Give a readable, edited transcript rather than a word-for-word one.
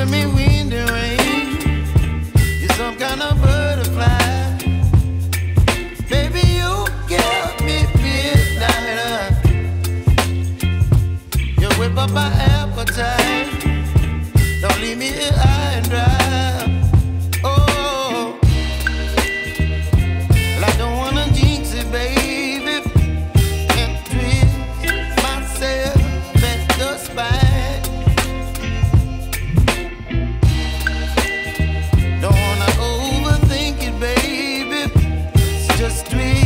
giving me wind and rain. You're some kind of butterfly. Baby, you give me midnight. You whip up my appetite. Don't leave me here high and dry. Oh, well, I don't wanna jinx it, baby. Can't twist myself at the spine. Don't wanna overthink it, baby. It's just twist.